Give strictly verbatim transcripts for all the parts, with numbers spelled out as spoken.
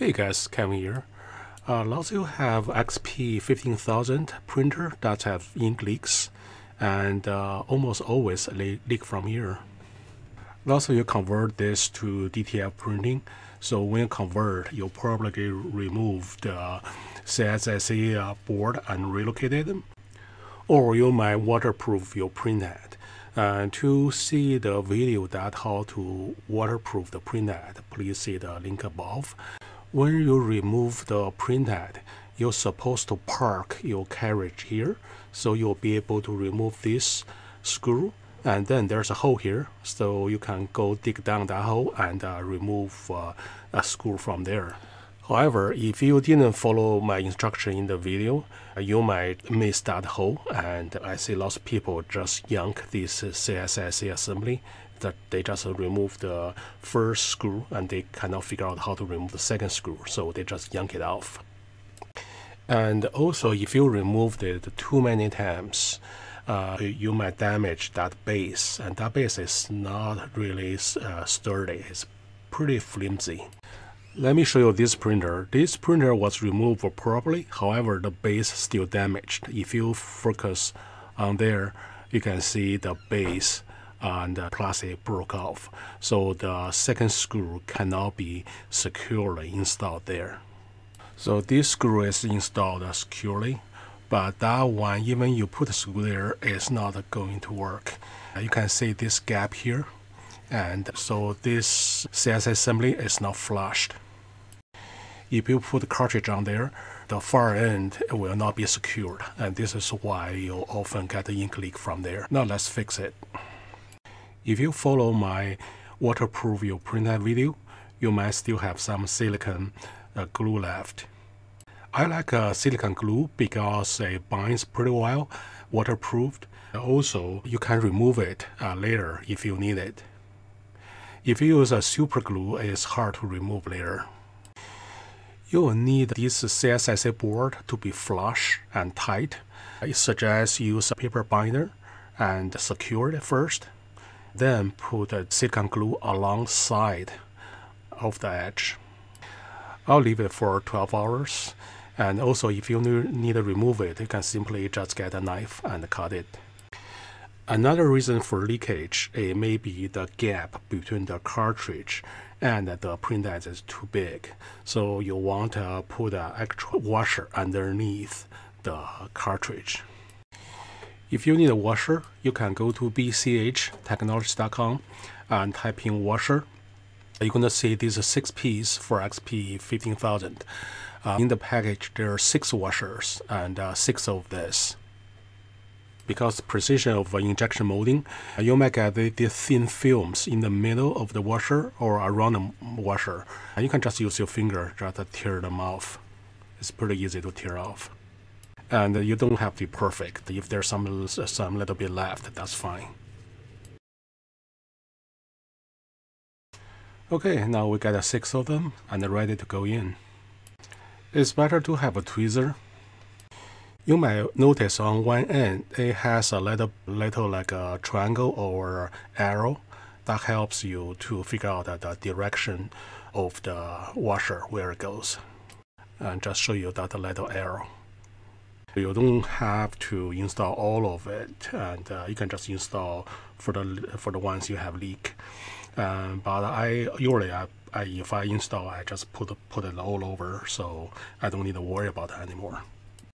Hey guys, Kevin here. Uh, lots of you have X P fifteen thousand printer that have ink leaks, and uh, almost always le leak from here. Lots of you convert this to D T F printing, so when you convert, you'll probably remove the C S S A uh, board and relocate it, or you might waterproof your printhead. And to see the video that how to waterproof the printhead, please see the link above. When you remove the printhead, you're supposed to park your cartridge here, so you'll be able to remove this screw, and then there's a hole here, so you can go dig down that hole and uh, remove uh, a screw from there. However, if you didn't follow my instruction in the video, you might miss that hole, and I see lots of people just yank this C S S A assembly. That they just remove the first screw and they cannot figure out how to remove the second screw, so they just yank it off. And also, if you remove it too many times, uh, you might damage that base, and that base is not really uh, sturdy. It's pretty flimsy. Let me show you this printer. This printer was removed properly, however the base is still damaged. If you focus on there, you can see the base and the plastic broke off, so the second screw cannot be securely installed there. So this screw is installed securely, but that one, even you put the screw there, is not going to work. You can see this gap here, and so this C S S assembly is not flushed. If you put the cartridge on there, the far end will not be secured, and this is why you often get the ink leak from there. Now let's fix it. If you follow my waterproof your printhead video, you might still have some silicone uh, glue left. I like uh, silicone glue because it binds pretty well, waterproofed. Also, you can remove it uh, later if you need it. If you use a super glue, it's hard to remove later. You will need this C S S A board to be flush and tight. I suggest use a paper binder and secure it first. Then put a silicone glue alongside of the edge. I'll leave it for twelve hours. And also, if you need to remove it, you can simply just get a knife and cut it. Another reason for leakage, it may be the gap between the cartridge and the printhead is too big. So you want to put an extra washer underneath the cartridge. If you need a washer, you can go to B C H Technologies dot com and type in washer. You're going to see these six pieces for X P fifteen thousand. Uh, in the package, there are six washers and uh, six of this. Because precision of injection molding, uh, you might get the, the thin films in the middle of the washer or around the washer. And you can just use your finger just to tear them off. It's pretty easy to tear off. And you don't have to be perfect. If there's some, some little bit left, that's fine. Okay, now we got six of them and they're ready to go in. It's better to have a tweezer. You might notice on one end, it has a little, little like a triangle or arrow that helps you to figure out the direction of the washer, where it goes. And just show you that little arrow. You don't have to install all of it, and uh, you can just install for the for the ones you have leak. Um, but I usually, I, I, if I install, I just put put it all over, so I don't need to worry about that anymore.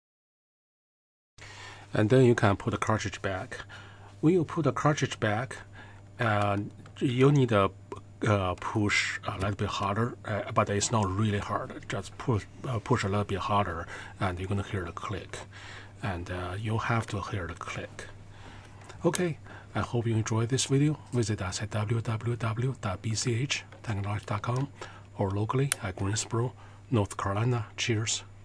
And then you can put the cartridge back. When you put the cartridge back, uh, you need to uh, push a little bit harder, uh, but it's not really hard. Just push, uh, push a little bit harder, and you're gonna hear the click. And uh, you'll have to hear the click. Okay, I hope you enjoyed this video. Visit us at w w w dot b c h technologies dot com or locally at Greensboro, North Carolina. Cheers.